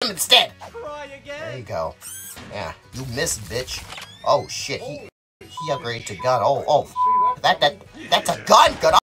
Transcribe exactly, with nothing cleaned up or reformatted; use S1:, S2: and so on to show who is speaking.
S1: him instead.
S2: Try again.
S1: There you go. Yeah, you missed, bitch. Oh shit, he he upgraded to gun. Oh, oh, that that that's a gun. Good.